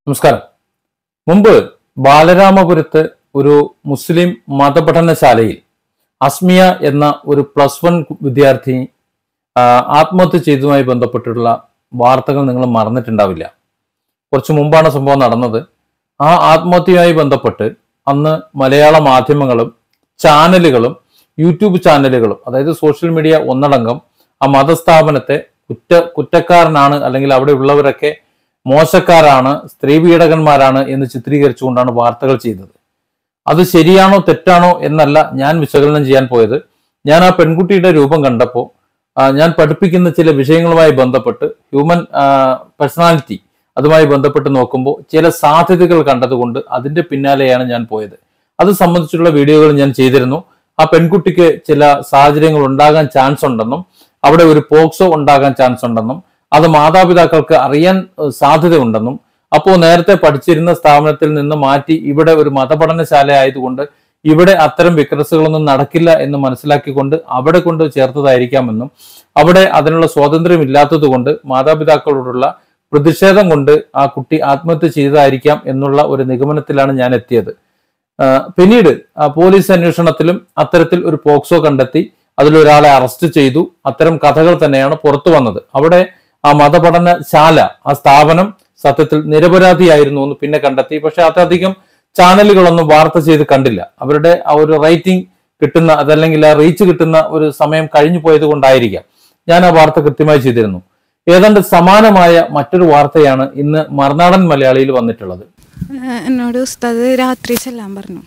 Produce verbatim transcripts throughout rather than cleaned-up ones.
നമസ്കാരം. മുമ്പ് ബാലരാമപുരത്ത് ഒരു മുസ്ലിം മതപഠനശാലയിൽ അസ്മിയ എന്ന ഒരു പ്ലസ് വൺ വിദ്യാർത്ഥി ആത്മഹത്യ ചെയ്തതുമായി ബന്ധപ്പെട്ടിട്ടുള്ള വാർത്തകൾ നിങ്ങൾ മറന്നിട്ടുണ്ടാവില്ല. കുറച്ചു മുമ്പാണ് സംഭവം നടന്നത്. ആ ആത്മഹത്യയുമായി ബന്ധപ്പെട്ട് അന്ന് മലയാള മാധ്യമങ്ങളും ചാനലുകളും യൂട്യൂബ് ചാനലുകളും അതായത് സോഷ്യൽ മീഡിയ ഒന്നടങ്കം ആ മതസ്ഥാപനത്തെ കുറ്റ കുറ്റക്കാരനാണ് അല്ലെങ്കിൽ അവിടെ ഉള്ളവരൊക്കെ മോശക്കാരാണ്, സ്ത്രീ പീഡകന്മാരാണ് എന്ന് ചിത്രീകരിച്ചുകൊണ്ടാണ് വാർത്തകൾ ചെയ്തത്. അത് ശരിയാണോ തെറ്റാണോ എന്നല്ല ഞാൻ വിശകലനം ചെയ്യാൻ പോയത്. ഞാൻ ആ പെൺകുട്ടിയുടെ രൂപം കണ്ടപ്പോൾ ഞാൻ പഠിപ്പിക്കുന്ന ചില വിഷയങ്ങളുമായി ബന്ധപ്പെട്ട് ഹ്യൂമൻ പേഴ്സണാലിറ്റി അതുമായി ബന്ധപ്പെട്ട് നോക്കുമ്പോൾ ചില സാധ്യതകൾ കണ്ടതുകൊണ്ട് അതിന്റെ പിന്നാലെയാണ് ഞാൻ പോയത്. അത് സംബന്ധിച്ചുള്ള വീഡിയോകൾ ഞാൻ ചെയ്തിരുന്നു. ആ പെൺകുട്ടിക്ക് ചില സാഹചര്യങ്ങൾ ഉണ്ടാകാൻ ചാൻസ് ഉണ്ടെന്നും അവിടെ ഒരു പോക്സോ ഉണ്ടാകാൻ ചാൻസ് ഉണ്ടെന്നും അത് മാതാപിതാക്കൾക്ക് അറിയാൻ സാധ്യതയുണ്ടെന്നും അപ്പോൾ നേരത്തെ പഠിച്ചിരുന്ന സ്ഥാപനത്തിൽ നിന്ന് മാറ്റി ഇവിടെ ഒരു മതപഠനശാല ആയതുകൊണ്ട് ഇവിടെ അത്തരം വിക്രസുകളൊന്നും നടക്കില്ല എന്ന് മനസ്സിലാക്കിക്കൊണ്ട് അവിടെ കൊണ്ട് ചേർത്തതായിരിക്കാമെന്നും അവിടെ അതിനുള്ള സ്വാതന്ത്ര്യം ഇല്ലാത്തത് കൊണ്ട് മാതാപിതാക്കളോടുള്ള പ്രതിഷേധം കൊണ്ട് ആ കുട്ടി ആത്മഹത്യ ചെയ്തതായിരിക്കാം എന്നുള്ള ഒരു നിഗമനത്തിലാണ് ഞാൻ എത്തിയത്. പിന്നീട് പോലീസ് അന്വേഷണത്തിലും അത്തരത്തിൽ ഒരു പോക്സോ കണ്ടെത്തി അതിലൊരാളെ അറസ്റ്റ് ചെയ്തു. അത്തരം കഥകൾ തന്നെയാണ് പുറത്തു വന്നത്. അവിടെ ആ മതപഠനശാല ആ സ്ഥാപനം സത്യത്തിൽ നിരപരാധിയായിരുന്നു എന്ന് പിന്നെ കണ്ടെത്തി. പക്ഷെ അതധികം ചാനലുകളൊന്നും വാർത്ത ചെയ്ത് കണ്ടില്ല. അവരുടെ ആ ഒരു റേറ്റിംഗ് കിട്ടുന്ന അതല്ലെങ്കിൽ ആ റീച്ച് കിട്ടുന്ന ഒരു സമയം കഴിഞ്ഞു പോയത് കൊണ്ടായിരിക്കാം ഞാൻ ആ വാർത്ത കൃത്യമായി ചെയ്തിരുന്നു. ഏതാണ്ട് സമാനമായ മറ്റൊരു വാർത്തയാണ് ഇന്ന് മറുനാടൻ മലയാളിയിൽ വന്നിട്ടുള്ളത്. എന്നോട് ഉസ്താദ് രാത്രി ചെല്ലാൻ പറഞ്ഞു.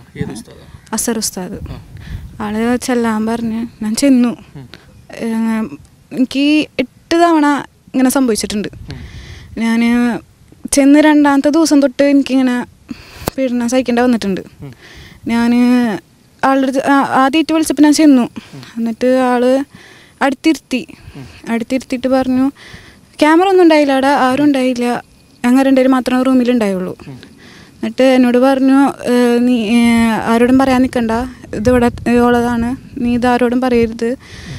അസർ ഉസ്താദ് ആള് ചെല്ലാൻ പറഞ്ഞ് ഞാൻ ചെന്നു. എനിക്ക് എട്ട് തവണ ഇങ്ങനെ സംഭവിച്ചിട്ടുണ്ട്. ഞാൻ ചെന്ന് രണ്ടാമത്തെ ദിവസം തൊട്ട് എനിക്കിങ്ങനെ പീഡനം സഹിക്കേണ്ട വന്നിട്ടുണ്ട്. ഞാൻ ആളുടെ ആദ്യമായിട്ട് വിളിച്ചപ്പോൾ ഞാൻ ചെന്നു. എന്നിട്ട് ആള് അടുത്തിരുത്തി അടുത്തിരുത്തിയിട്ട് പറഞ്ഞു ക്യാമറ ഒന്നും ഉണ്ടായില്ല, അവിടെ ആരും ഉണ്ടായില്ല, ഞങ്ങൾ രണ്ടുപേരും മാത്രമേ റൂമിലുണ്ടായുള്ളൂ. എന്നിട്ട് എന്നോട് പറഞ്ഞു നീ ആരോടും പറയാൻ നിൽക്കണ്ട, ഇതിവിടെ ഉള്ളതാണ്, നീ ഇതാരോടും പറയരുത്,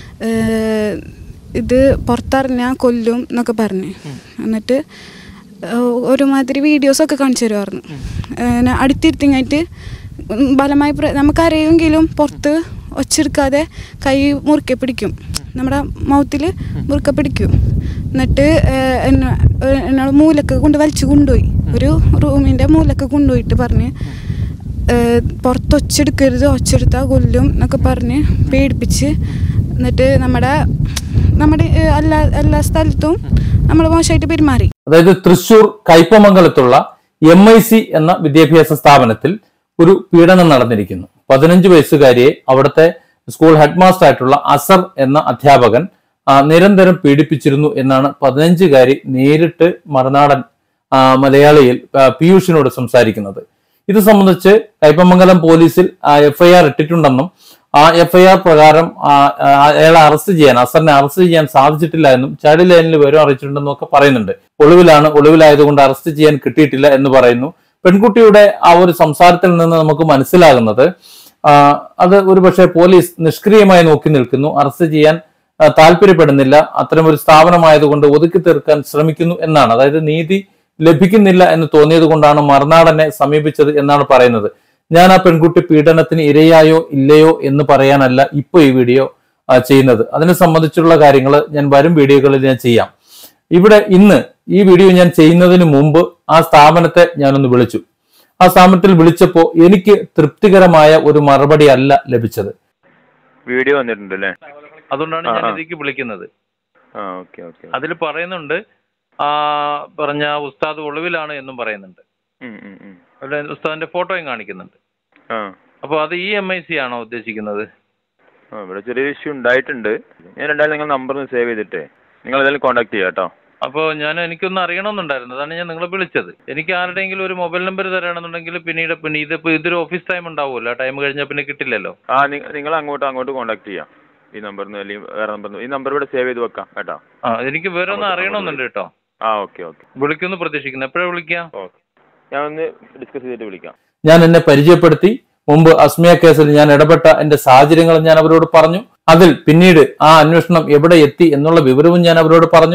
ഇത് പുറത്തറിഞ്ഞാൽ കൊല്ലും എന്നൊക്കെ പറഞ്ഞ്. എന്നിട്ട് ഒരുമാതിരി വീഡിയോസൊക്കെ കാണിച്ചു തരുമായിരുന്നു. അടുത്തിരുത്തിങ്ങായിട്ട് ബലമായി നമുക്കറിയുമെങ്കിലും പുറത്ത് ഒച്ചെടുക്കാതെ കൈ മുറുക്കെ പിടിക്കും, നമ്മുടെ മൗത്തിൽ മുറുക്കെ പിടിക്കും. എന്നിട്ട് എന്നെ എന്നോട് മൂലക്ക് കൊണ്ട് വലിച്ചു കൊണ്ടുപോയി, ഒരു റൂമിൻ്റെ മൂലക്ക് കൊണ്ടുപോയിട്ട് പറഞ്ഞ് പുറത്ത് ഒച്ചെടുക്കരുത്, ഒച്ചെടുത്താൽ കൊല്ലും എന്നൊക്കെ പറഞ്ഞ് പേടിപ്പിച്ച്. എന്നിട്ട് നമ്മുടെ നമ്മുടെ എല്ലാ എല്ലാ സ്ഥലത്തും നമ്മൾ മോശമായിട്ട് പെരുമാറി. അതായത് തൃശൂർ കയ്പമംഗലത്തുള്ള എം ഐ സി എന്ന വിദ്യാഭ്യാസ സ്ഥാപനത്തിൽ ഒരു പീഡനം നടന്നിരിക്കുന്നു. പതിനഞ്ച് വയസ്സുകാരിയെ അവിടുത്തെ സ്കൂൾ ഹെഡ് മാസ്റ്റർ ആയിട്ടുള്ള അസർ എന്ന അധ്യാപകൻ നിരന്തരം പീഡിപ്പിച്ചിരുന്നു എന്നാണ് പതിനഞ്ചുകാരി നേരിട്ട് മറുനാടൻ മലയാളിയിൽ പീയൂഷിനോട് സംസാരിക്കുന്നത്. ഇത് സംബന്ധിച്ച് കയ്പമംഗലം പോലീസിൽ എഫ്ഐആർ ഇട്ടിട്ടുണ്ടെന്നും ആ എഫ്ഐആർ പ്രകാരം അയാളെ അറസ്റ്റ് ചെയ്യാൻ അസറിനെ അറസ്റ്റ് ചെയ്യാൻ സാധിച്ചിട്ടില്ല എന്നും ചൈൽഡ് ലൈനിൽ വിവരം അറിയിച്ചിട്ടുണ്ടെന്നും ഒക്കെ പറയുന്നുണ്ട്. ഒളിവിലാണ്, ഒളിവിലായതുകൊണ്ട് അറസ്റ്റ് ചെയ്യാൻ കിട്ടിയിട്ടില്ല എന്ന് പറയുന്നു. പെൺകുട്ടിയുടെ ആ ഒരു സംസാരത്തിൽ നിന്ന് നമുക്ക് മനസ്സിലാകുന്നത് അത് ഒരുപക്ഷെ പോലീസ് നിഷ്ക്രിയമായി നോക്കി നിൽക്കുന്നു, അറസ്റ്റ് ചെയ്യാൻ താല്പര്യപ്പെടുന്നില്ല, അത്തരം ഒരു സ്ഥാപനമായതുകൊണ്ട് ഒതുക്കി തീർക്കാൻ ശ്രമിക്കുന്നു എന്നാണ്. അതായത് നീതി ലഭിക്കുന്നില്ല എന്ന് തോന്നിയത് കൊണ്ടാണ് മറുനാടനെ സമീപിച്ചത് എന്നാണ് പറയുന്നത്. ഞാൻ ആ പെൺകുട്ടി പീഡനത്തിന് ഇരയായോ ഇല്ലയോ എന്ന് പറയാനല്ല ഇപ്പൊ ഈ വീഡിയോ ചെയ്യുന്നത്. അതിനെ സംബന്ധിച്ചുള്ള കാര്യങ്ങൾ ഞാൻ വരും വീഡിയോകളിൽ ഞാൻ ചെയ്യാം. ഇവിടെ ഇന്ന് ഈ വീഡിയോ ഞാൻ ചെയ്യുന്നതിന് മുമ്പ് ആ സ്ഥാപനത്തെ ഞാനൊന്ന് വിളിച്ചു. ആ സ്ഥാപനത്തിൽ വിളിച്ചപ്പോൾ എനിക്ക് തൃപ്തികരമായ ഒരു മറുപടി അല്ല ലഭിച്ചത്. വീഡിയോ വന്നിട്ടുണ്ടല്ലേ, അതുകൊണ്ടാണ് ഞാൻ ഇതിലേക്ക് വിളിക്കുന്നത്. അതിൽ പറയുന്നുണ്ട് ആ പറഞ്ഞ ഉസ്താദ് ഒളിവിലാണ് എന്നും പറയുന്നുണ്ട്. ഉസ്താദിന്റെ ഫോട്ടോയും കാണിക്കുന്നുണ്ട്. അപ്പൊ അത് ഈ എം ഐ സി ആണോ ഉദ്ദേശിക്കുന്നത്? ഇവിടെ ചെറിയൊരു ഇഷ്യൂ ഉണ്ടായിട്ടുണ്ട്. ഞാൻ രണ്ടായാലും നിങ്ങൾ നമ്പർ ഒന്ന് സേവ് ചെയ്തിട്ടേ നിങ്ങൾ ഏതായാലും കോൺടാക്ട് ചെയ്യാം കേട്ടോ. അപ്പോൾ ഞാൻ എനിക്കൊന്ന് അറിയണമെന്നുണ്ടായിരുന്നു, അതാണ് ഞാൻ നിങ്ങളെ വിളിച്ചത്. എനിക്ക് ആരുടെയെങ്കിലും ഒരു മൊബൈൽ നമ്പർ തരാണെന്നുണ്ടെങ്കിൽ പിന്നീട് പിന്നെ ഇതിപ്പോ ഇതൊരു ഓഫീസ് ടൈം ഉണ്ടാവുമല്ലോ, ആ ടൈം കഴിഞ്ഞാൽ പിന്നെ കിട്ടില്ലല്ലോ. ആ നിങ്ങൾ അങ്ങോട്ട് അങ്ങോട്ട് കോൺടാക്ട് ചെയ്യാം ഈ നമ്പറിന്, അല്ലെങ്കിൽ വേറെ നമ്പർ, ഈ നമ്പർ ഇവിടെ സേവ് ചെയ്ത് വെക്കാം കേട്ടോ. ആ എനിക്ക് വേറെ ഒന്ന് അറിയണമെന്നുണ്ട് കേട്ടോ. ആ ഓക്കെ ഓക്കെ വിളിക്കുന്നു, പ്രതീക്ഷിക്കുന്നു. എപ്പോഴാണ് വിളിക്കാം? ഓക്കെ, ഞാൻ ഒന്ന് ഡിസ്കസ് ചെയ്തിട്ട് വിളിക്കാം. ഞാൻ എന്നെ പരിചയപ്പെടുത്തി. മുമ്പ് അസ്മിയ കേസിൽ ഞാൻ ഇടപെട്ട എന്റെ സാഹചര്യങ്ങൾ ഞാൻ അവരോട് പറഞ്ഞു. അതിൽ പിന്നീട് ആ അന്വേഷണം എവിടെ എത്തി എന്നുള്ള വിവരവും ഞാൻ അവരോട് പറഞ്ഞു.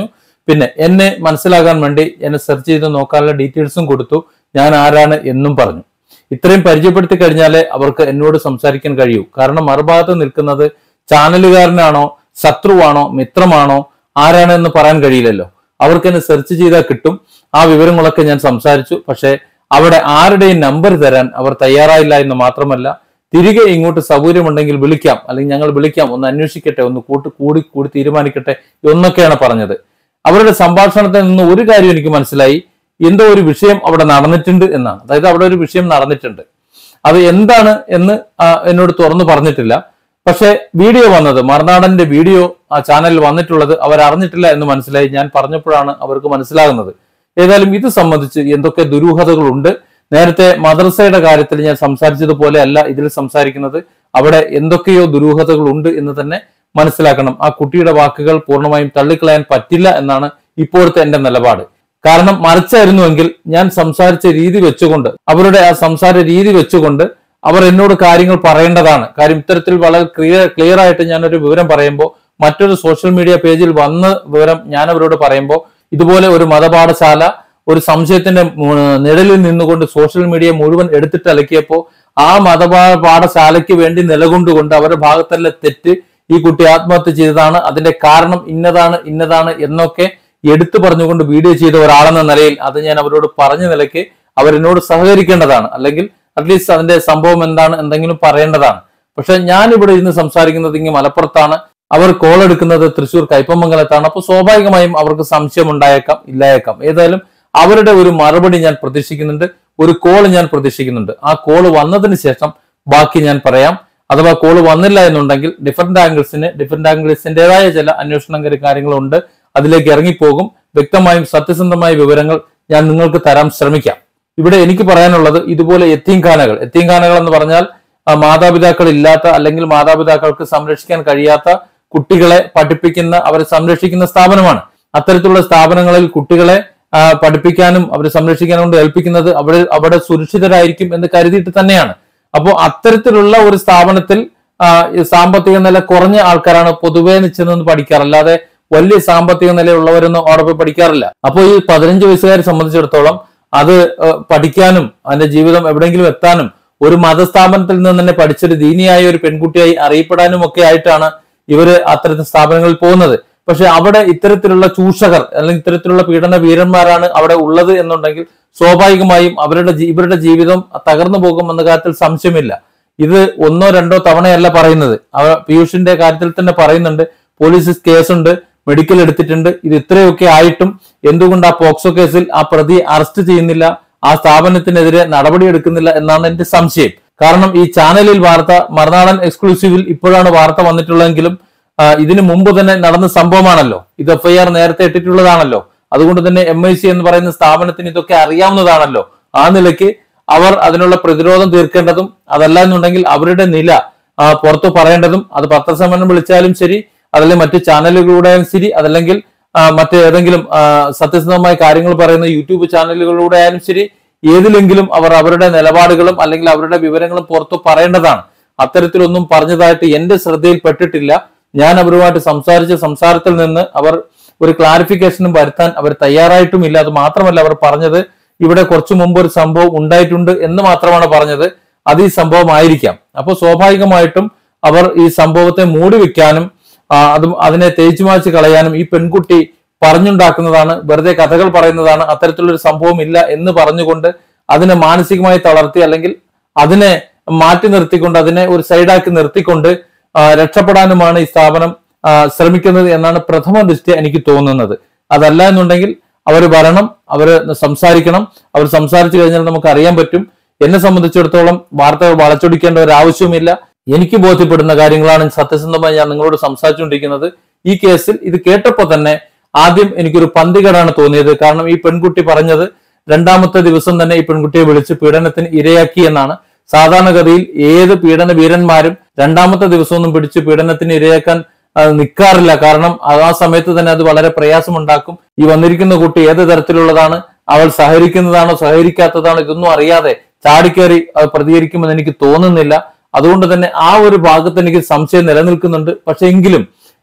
പിന്നെ എന്നെ മനസ്സിലാകാൻ വേണ്ടി എന്നെ സെർച്ച് ചെയ്ത് നോക്കാനുള്ള ഡീറ്റെയിൽസും കൊടുത്തു, ഞാൻ ആരാണ് എന്നും പറഞ്ഞു. ഇത്രയും പരിചയപ്പെടുത്തി കഴിഞ്ഞാലേ അവർക്ക് എന്നോട് സംസാരിക്കാൻ കഴിയൂ. കാരണം മറുഭാഗത്ത് നിൽക്കുന്നത് ചാനലുകാരനാണോ ശത്രുവാണോ മിത്രമാണോ ആരാണ് എന്ന് പറയാൻ കഴിയില്ലല്ലോ. അവർക്ക് എന്നെ സെർച്ച് ചെയ്താൽ കിട്ടും. ആ വിവരങ്ങളൊക്കെ ഞാൻ സംസാരിച്ചു. പക്ഷെ അവിടെ ആരുടെയും നമ്പർ തരാൻ അവർ തയ്യാറായില്ല എന്ന് മാത്രമല്ല, തിരികെ ഇങ്ങോട്ട് സൗകര്യമുണ്ടെങ്കിൽ വിളിക്കാം, അല്ലെങ്കിൽ ഞങ്ങൾ വിളിക്കാം, ഒന്ന് അന്വേഷിക്കട്ടെ, ഒന്ന് കൂട്ടി കൂടി കൂടി തീരുമാനിക്കട്ടെ എന്നൊക്കെയാണ് പറഞ്ഞത്. അവരുടെ സംഭാഷണത്തിൽ നിന്ന് ഒരു കാര്യം എനിക്ക് മനസ്സിലായി, എന്തോ ഒരു വിഷയം അവിടെ നടന്നിട്ടുണ്ട് എന്നാണ്. അതായത് അവിടെ ഒരു വിഷയം നടന്നിട്ടുണ്ട്. അത് എന്താണ് എന്ന് എന്നോട് തുറന്നു പറഞ്ഞിട്ടില്ല. പക്ഷെ വീഡിയോ വന്നത്, മറുനാടന്റെ വീഡിയോ ആ ചാനലിൽ വന്നിട്ടുള്ളത് അവർ അറിഞ്ഞിട്ടില്ല എന്ന് മനസ്സിലായി. ഞാൻ പറഞ്ഞപ്പോഴാണ് അവർക്ക് മനസ്സിലാകുന്നത്. ഏതായാലും ഇത് സംബന്ധിച്ച് എന്തൊക്കെ ദുരൂഹതകളുണ്ട്. നേരത്തെ മദ്രസയുടെ കാര്യത്തിൽ ഞാൻ സംസാരിച്ചതുപോലെ അല്ല ഇതിൽ സംസാരിക്കുന്നത്. അവിടെ എന്തൊക്കെയോ ദുരൂഹതകളുണ്ട് എന്ന് തന്നെ മനസ്സിലാക്കണം. ആ കുട്ടിയുടെ വാക്കുകൾ പൂർണ്ണമായും തള്ളിക്കളയാൻ പറ്റില്ല എന്നാണ് ഇപ്പോഴത്തെ എന്റെ നിലപാട്. കാരണം മറിച്ചായിരുന്നുവെങ്കിൽ ഞാൻ സംസാരിച്ച രീതി വെച്ചുകൊണ്ട്, അവരുടെ ആ സംസാര രീതി വെച്ചുകൊണ്ട് അവർ എന്നോട് കാര്യങ്ങൾ പറയേണ്ടതാണ്. കാര്യം ഇത്തരത്തിൽ വളരെ ക്ലിയർ ക്ലിയർ ആയിട്ട് ഞാനൊരു വിവരം പറയുമ്പോൾ, മറ്റൊരു സോഷ്യൽ മീഡിയ പേജിൽ വന്ന വിവരം ഞാൻ അവരോട് പറയുമ്പോൾ, ഇതുപോലെ ഒരു മതപാഠശാല ഒരു സംശയത്തിന്റെ നിഴലിൽ നിന്നുകൊണ്ട് സോഷ്യൽ മീഡിയ മുഴുവൻ എടുത്തിട്ട് അലക്കിയപ്പോൾ ആ മതപാ പാഠശാലയ്ക്ക് വേണ്ടി നിലകൊണ്ടുകൊണ്ട് അവരുടെ ഭാഗത്തല്ല തെറ്റ്, ഈ കുട്ടി ആത്മഹത്യ ചെയ്തതാണ്, അതിന്റെ കാരണം ഇന്നതാണ് ഇന്നതാണ് എന്നൊക്കെ എടുത്തു പറഞ്ഞുകൊണ്ട് വീഡിയോ ചെയ്ത ഒരാളെന്ന നിലയിൽ അത് ഞാൻ അവരോട് പറഞ്ഞ നിലയ്ക്ക് അവരെന്നോട് സഹകരിക്കേണ്ടതാണ്. അല്ലെങ്കിൽ അറ്റ്ലീസ്റ്റ് അതിന്റെ സംഭവം എന്താണ് എന്തെങ്കിലും പറയേണ്ടതാണ്. പക്ഷെ ഞാൻ ഇവിടെ ഇരുന്ന് സംസാരിക്കുന്നത് ഇങ്ങനെ മലപ്പുറത്താണ്, അവർ കോൾ എടുക്കുന്നത് തൃശ്ശൂർ കയ്പമംഗലത്താണ്. അപ്പൊ സ്വാഭാവികമായും അവർക്ക് സംശയം ഉണ്ടായേക്കാം, ഇല്ലായേക്കാം. ഏതായാലും അവരുടെ ഒരു മറുപടി ഞാൻ പ്രതീക്ഷിക്കുന്നുണ്ട്, ഒരു കോൾ ഞാൻ പ്രതീക്ഷിക്കുന്നുണ്ട്. ആ കോൾ വന്നതിന് ശേഷം ബാക്കി ഞാൻ പറയാം. അഥവാ കോൾ വന്നില്ല എന്നുണ്ടെങ്കിൽ ഡിഫറെന്റ് ആംഗിൾസിന് ഡിഫറെന്റ് ആംഗിൾസിൻ്റെതായ ചില അന്വേഷണ കാര്യങ്ങളുണ്ട്, അതിലേക്ക് ഇറങ്ങിപ്പോകും. വ്യക്തമായും സത്യസന്ധമായ വിവരങ്ങൾ ഞാൻ നിങ്ങൾക്ക് തരാൻ ശ്രമിക്കാം. ഇവിടെ എനിക്ക് പറയാനുള്ളത്, ഇതുപോലെ യത്തീംഖാനകൾ യത്തീംഖാനകൾ എന്ന് പറഞ്ഞാൽ മാതാപിതാക്കൾ ഇല്ലാത്ത അല്ലെങ്കിൽ മാതാപിതാക്കൾക്ക് സംരക്ഷിക്കാൻ കഴിയാത്ത കുട്ടികളെ പഠിപ്പിക്കുന്ന, അവരെ സംരക്ഷിക്കുന്ന സ്ഥാപനമാണ്. അത്തരത്തിലുള്ള സ്ഥാപനങ്ങളിൽ കുട്ടികളെ പഠിപ്പിക്കാനും അവരെ സംരക്ഷിക്കാനും കൊണ്ട് ഏൽപ്പിക്കുന്നത് അവിടെ അവിടെ സുരക്ഷിതരായിരിക്കും എന്ന് കരുതിയിട്ട് തന്നെയാണ്. അപ്പോൾ അത്തരത്തിലുള്ള ഒരു സ്ഥാപനത്തിൽ സാമ്പത്തിക നില കുറഞ്ഞ ആൾക്കാരാണ് പൊതുവെ ചെന്ന് പഠിക്കാറ്, അല്ലാതെ വലിയ സാമ്പത്തിക നിലയുള്ളവരൊന്നും അവിടെ പോയി പഠിക്കാറില്ല. അപ്പോൾ ഈ പതിനഞ്ച് വയസ്സുകാരെ സംബന്ധിച്ചിടത്തോളം അത് പഠിക്കാനും അതിന്റെ ജീവിതം എവിടെയെങ്കിലും എത്താനും ഒരു മതസ്ഥാപനത്തിൽ നിന്ന് തന്നെ പഠിച്ചൊരു ദീനിയായ ഒരു പെൺകുട്ടിയായി അറിയപ്പെടാനും ഒക്കെ ആയിട്ടാണ് ഇവര് അത്തരത്തിൽ സ്ഥാപനങ്ങളിൽ പോകുന്നത്. പക്ഷെ അവിടെ ഇത്തരത്തിലുള്ള ചൂഷകർ അല്ലെങ്കിൽ ഇത്തരത്തിലുള്ള പീഡന വീരന്മാരാണ് അവിടെ ഉള്ളത് എന്നുണ്ടെങ്കിൽ സ്വാഭാവികമായും അവരുടെ ഇവരുടെ ജീവിതം തകർന്നു പോകും എന്ന കാര്യത്തിൽ സംശയമില്ല. ഇത് ഒന്നോ രണ്ടോ തവണയല്ല പറയുന്നത്. അവ പീയൂഷിന്റെ കാര്യത്തിൽ തന്നെ പറയുന്നുണ്ട്, പോലീസ് കേസുണ്ട്, മെഡിക്കൽ എടുത്തിട്ടുണ്ട്. ഇത് ഇത്രയൊക്കെ ആയിട്ടും എന്തുകൊണ്ട് ആ പോക്സോ കേസിൽ ആ പ്രതിയെ അറസ്റ്റ് ചെയ്യുന്നില്ല, ആ സ്ഥാപനത്തിനെതിരെ നടപടി എടുക്കുന്നില്ല എന്നാണ് എന്റെ സംശയം. കാരണം ഈ ചാനലിൽ വാർത്ത, മറുനാടൻ എക്സ്ക്ലൂസീവിൽ ഇപ്പോഴാണ് വാർത്ത വന്നിട്ടുള്ളതെങ്കിലും ഇതിനു മുമ്പ് തന്നെ നടന്ന സംഭവമാണല്ലോ. ഇത് എഫ് ഐ ആർ നേരത്തെ ഇട്ടിട്ടുള്ളതാണല്ലോ. അതുകൊണ്ട് തന്നെ എം ഐ സി എന്ന് പറയുന്ന സ്ഥാപനത്തിന് ഇതൊക്കെ അറിയാവുന്നതാണല്ലോ. ആ നിലയ്ക്ക് അവർ അതിനുള്ള പ്രതിരോധം തീർക്കേണ്ടതും, അതല്ല എന്നുണ്ടെങ്കിൽ അവരുടെ നില പുറത്തു പറയേണ്ടതും, അത് പത്രസമ്മേളനം വിളിച്ചാലും ശരി, അതല്ലെങ്കിൽ മറ്റ് ചാനലുകളിലൂടെയും ശരി, അതല്ലെങ്കിൽ മറ്റേതെങ്കിലും സത്യസന്ധമായ കാര്യങ്ങൾ പറയുന്ന യൂട്യൂബ് ചാനലുകളിലൂടെ ആയാലും ശരി, ഏതിലെങ്കിലും അവർ അവരുടെ നിലപാടുകളും അല്ലെങ്കിൽ അവരുടെ വിവരങ്ങളും പുറത്തു പറയേണ്ടതാണ്. അത്തരത്തിലൊന്നും പറഞ്ഞതായിട്ട് എന്റെ ശ്രദ്ധയിൽപ്പെട്ടിട്ടില്ല. ഞാൻ അവരുമായിട്ട് സംസാരിച്ച സംസാരത്തിൽ നിന്ന് അവർ ഒരു ക്ലാരിഫിക്കേഷനും വരുത്താൻ അവർ തയ്യാറായിട്ടുമില്ല. അത് മാത്രമല്ല, അവർ പറഞ്ഞത് ഇവിടെ കുറച്ചു മുമ്പ് ഒരു സംഭവം ഉണ്ടായിട്ടുണ്ട് എന്ന് മാത്രമാണ് പറഞ്ഞത്. അത് ഈ സംഭവം ആയിരിക്കാം. അപ്പോൾ സ്വാഭാവികമായിട്ടും അവർ ഈ സംഭവത്തെ മൂടി വെക്കാനും അതും അതിനെ തേച്ചു മാച്ച് കളയാനും ഈ പെൺകുട്ടി പറഞ്ഞുണ്ടാക്കുന്നതാണ്, വെറുതെ കഥകൾ പറയുന്നതാണ്, അത്തരത്തിലൊരു സംഭവം ഇല്ല എന്ന് പറഞ്ഞുകൊണ്ട് അതിനെ മാനസികമായി തളർത്തി അല്ലെങ്കിൽ അതിനെ മാറ്റി നിർത്തിക്കൊണ്ട് അതിനെ ഒരു സൈഡാക്കി നിർത്തിക്കൊണ്ട് രക്ഷപ്പെടാനുമാണ് ഈ സ്ഥാപനം ശ്രമിക്കുന്നത് എന്നാണ് പ്രഥമ ദൃഷ്ട്യ എനിക്ക് തോന്നുന്നത്. അതല്ല എന്നുണ്ടെങ്കിൽ അവർ വരണം, അവര് സംസാരിക്കണം. അവർ സംസാരിച്ചു കഴിഞ്ഞാൽ നമുക്ക് അറിയാൻ പറ്റും. എന്നെ സംബന്ധിച്ചിടത്തോളം വാർത്തകൾ വളച്ചൊടിക്കേണ്ട ഒരു ആവശ്യവുമില്ല. എനിക്ക് ബോധ്യപ്പെടുന്ന കാര്യങ്ങളാണ് സത്യസന്ധമായി ഞാൻ നിങ്ങളോട് സംസാരിച്ചുകൊണ്ടിരിക്കുന്നത്. ഈ കേസിൽ ഇത് കേട്ടപ്പോൾ തന്നെ ആദ്യം എനിക്കൊരു പന്തികേടാണ് തോന്നിയത്. കാരണം ഈ പെൺകുട്ടി പറഞ്ഞത് രണ്ടാമത്തെ ദിവസം തന്നെ ഈ പെൺകുട്ടിയെ വിളിച്ച് പീഡനത്തിന് ഇരയാക്കി എന്നാണ്. സാധാരണഗതിയിൽ ഏത് പീഡന വീരന്മാരും രണ്ടാമത്തെ ദിവസമൊന്നും പിടിച്ച് പീഡനത്തിന് ഇരയാക്കാൻ നിൽക്കാറില്ല. കാരണം ആ സമയത്ത് തന്നെ അത് വളരെ പ്രയാസമുണ്ടാക്കും. ഈ വന്നിരിക്കുന്ന കുട്ടി ഏത് തരത്തിലുള്ളതാണ്, അവൾ സഹകരിക്കുന്നതാണോ സഹകരിക്കാത്തതാണോ ഇതൊന്നും അറിയാതെ ചാടിക്കേറി പ്രതികരിക്കുമെന്ന് എനിക്ക് തോന്നുന്നില്ല. അതുകൊണ്ട് തന്നെ ആ ഒരു ഭാഗത്ത് എനിക്ക് സംശയം നിലനിൽക്കുന്നുണ്ട്. പക്ഷെ എങ്കിലും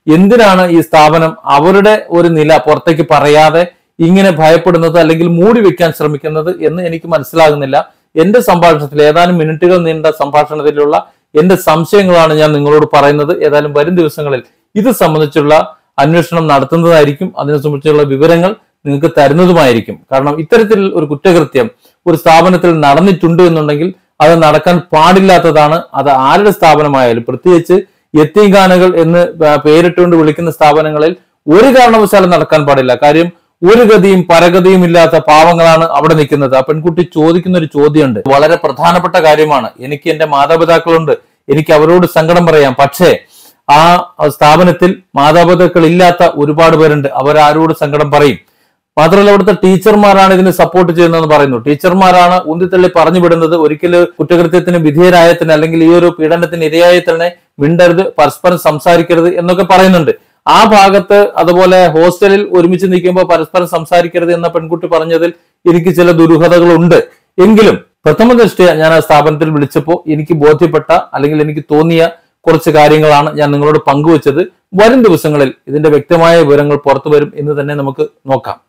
എന്തിനാണ് ഈ സ്ഥാപനം അവരുടെ ഒരു നില പുറത്തേക്ക് പറയാതെ ഇങ്ങനെ ഭയപ്പെടുന്നത് അല്ലെങ്കിൽ മൂടി വെക്കാൻ ശ്രമിക്കുന്നത് എന്ന് എനിക്ക് മനസ്സിലാകുന്നില്ല. എന്റെ സംഭാഷണത്തിൽ ഏതാനും മിനിറ്റുകൾ നീണ്ട സംഭാഷണത്തിലുള്ള എന്റെ സംശയങ്ങളാണ് ഞാൻ നിങ്ങളോട് പറയുന്നത്. ഏതായാലും വരും ദിവസങ്ങളിൽ ഇത് സംബന്ധിച്ചുള്ള അന്വേഷണം നടത്തുന്നതായിരിക്കും. അതിനെ സംബന്ധിച്ചുള്ള വിവരങ്ങൾ നിങ്ങൾക്ക് തരുന്നതുമായിരിക്കും. കാരണം ഇത്തരത്തിൽ ഒരു കുറ്റകൃത്യം ഒരു സ്ഥാപനത്തിൽ നടന്നിട്ടുണ്ട് എന്നുണ്ടെങ്കിൽ അത് നടക്കാൻ പാടില്ലാത്തതാണ്. അത് ആരുടെ സ്ഥാപനമായാലും, പ്രത്യേകിച്ച് യത്തീംഖാനകൾ എന്ന് പേരിട്ടുകൊണ്ട് വിളിക്കുന്ന സ്ഥാപനങ്ങളിൽ ഒരു കാരണവശാലും നടക്കാൻ പാടില്ല. കാര്യം ഒരു ഗതിയും പരഗതിയും ഇല്ലാത്ത പാവങ്ങളാണ് അവിടെ നിൽക്കുന്നത്. ആ പെൺകുട്ടി ചോദിക്കുന്ന ഒരു ചോദ്യമുണ്ട്, വളരെ പ്രധാനപ്പെട്ട കാര്യമാണ്. എനിക്ക് എന്റെ മാതാപിതാക്കളുണ്ട്, എനിക്ക് അവരോട് സങ്കടം പറയാം. പക്ഷേ ആ സ്ഥാപനത്തിൽ മാതാപിതാക്കൾ ഇല്ലാത്ത ഒരുപാട് പേരുണ്ട്. അവരാരോട് സങ്കടം പറയും? മാത്രമല്ല അവിടുത്തെ ടീച്ചർമാരാണ് ഇതിന് സപ്പോർട്ട് ചെയ്യുന്നതെന്ന് പറയുന്നു. ടീച്ചർമാരാണ് ഉന്തിത്തള്ളി പറഞ്ഞു വിടുന്നത്. ഒരിക്കലും കുറ്റകൃത്യത്തിന് വിധേയരായത്തിന് അല്ലെങ്കിൽ ഈ ഒരു പീഡനത്തിന് ഇരയായത്തിനെ മിണ്ടരുത്, പരസ്പരം സംസാരിക്കരുത് എന്നൊക്കെ പറയുന്നുണ്ട്. ആ ഭാഗത്ത് അതുപോലെ ഹോസ്റ്റലിൽ ഒരുമിച്ച് നിൽക്കുമ്പോൾ പരസ്പരം സംസാരിക്കരുത് എന്ന പെൺകുട്ടി പറഞ്ഞതിൽ എനിക്ക് ചില ദുരൂഹതകളുണ്ട്. എങ്കിലും പ്രഥമ ദൃഷ്ടിയ ഞാൻ ആ സ്ഥാപനത്തിൽ വിളിച്ചപ്പോൾ എനിക്ക് ബോധ്യപ്പെട്ട അല്ലെങ്കിൽ എനിക്ക് തോന്നിയ കുറച്ച് കാര്യങ്ങളാണ് ഞാൻ നിങ്ങളോട് പങ്കുവച്ചത്. വരും ദിവസങ്ങളിൽ ഇതിന്റെ വ്യക്തമായ വിവരങ്ങൾ പുറത്തു വരും എന്ന് തന്നെ നമുക്ക് നോക്കാം.